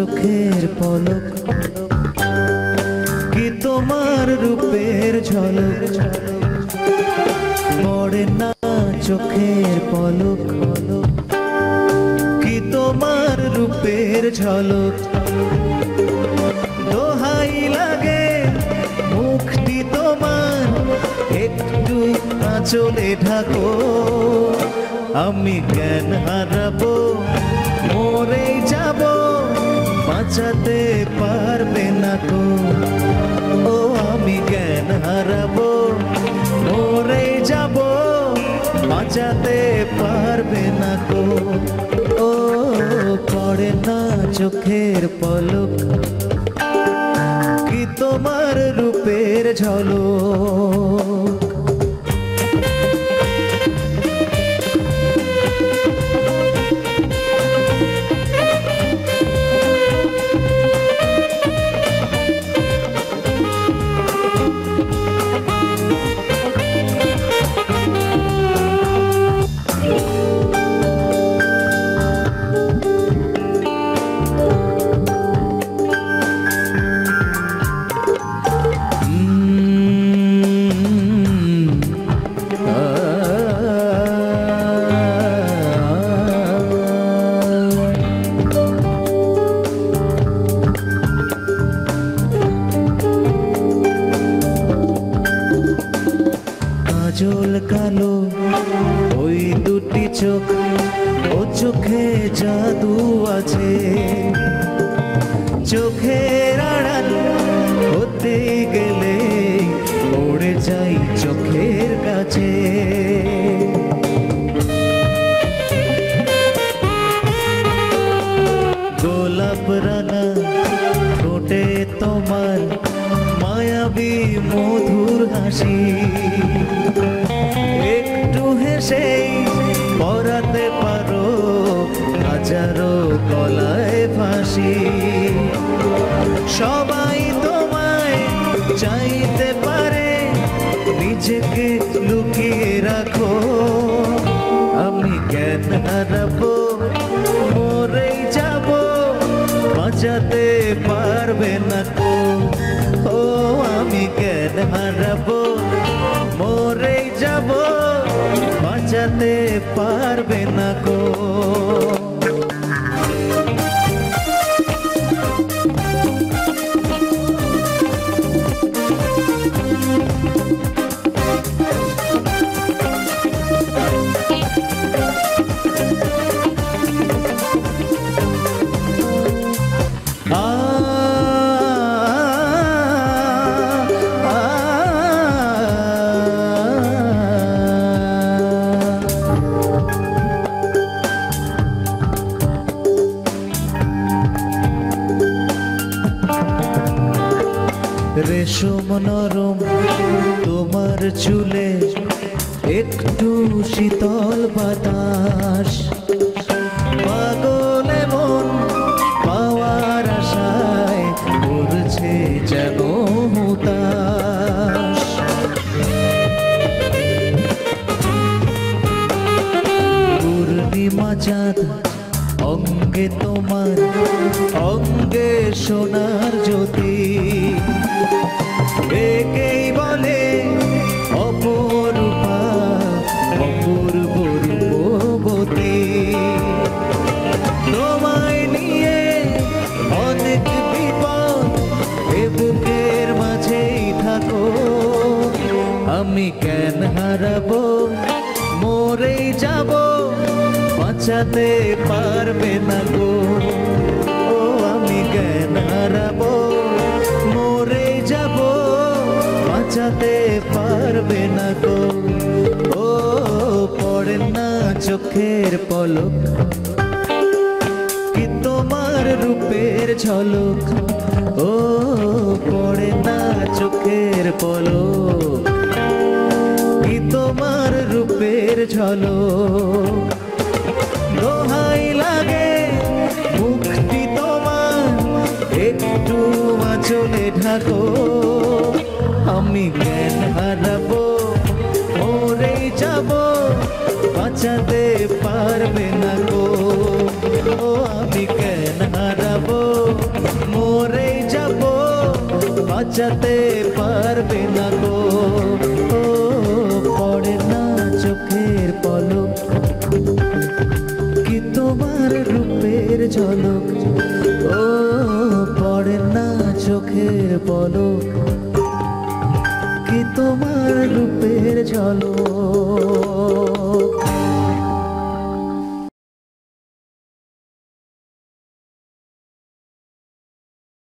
চোখের পলক কি তোমার রূপের ঝলক পড়ে না চোখের পলক কি তোমার রূপের ঝলক দোহাই লাগে মুখটি তোমার একটু আঁচলে ঢাকো আমি জ্ঞান হারাবো মরে যাব বাঁচাতে পারবে না তো ও আমি জ্ঞান হারাবো মরে যাব বাঁচাতে পারবে না তো ও পড়ে না চোখের পলক কি তোমার রূপের ঝলক কাজল কালো ওই দুটি চোখ ও চোখে জাদু আছে চোখের আড়াল হতে গেলে পড়ে যাই চোখের কাছে গোলাপ রাঙা ঠোঁটে তোমার মায়াবী মধুর হাসি একটু হেসে পরাতে পারো হাজারো গলায় ফাঁসি সবাই তোমায় চাইতে পারে নিজেকে লুকিয়ে রাখো আমি জ্ঞান হারাবো মরে যাব বাঁচাতে পারবে না তো ও আমি জ্ঞান হারাবো মরে যাব বাঁচাতে পারবে না গো রেশম নরম তোমার চুলে একটু শীতল বাতাস পাগলে মন পাওয়ার আশায় করছে যেন হুতাশ পূর্ণিমা চাঁদ অঙ্গে তোমার অঙ্গে সোনার জ্যোতি একেই বলে অপরূপা অপূর্ব রূপবতী তোমায় নিয়ে অনেক বিপদ এ বুকের মাঝেই থাকো আমি জ্ঞান হারাবো মরেই যাব বাঁচাতে পারবে না গো ও আমি জ্ঞান হারাবো মরে যাব বাঁচাতে পারবে না গো ও পড়ে না চোখের পলক কি তোমার রূপের ঝলক ও পড়ে না চোখের পলক কি তোমার রূপের ঝলক দোহাই লাগে মুক্তি তোমার একটু আঁচলে ঢাকো আমি জ্ঞান হারাবো মরে যাব বাঁচাতে পারবে না গো ও আমি কেন হারাবো, মরে যাবো, বাঁচাতে পারবে না গো। ও পড়ে না চোখের পলক, কি তোমার রূপের ঝলক। ও পড়ে না চোখের পলক, কি তোমার রূপের ঝলক।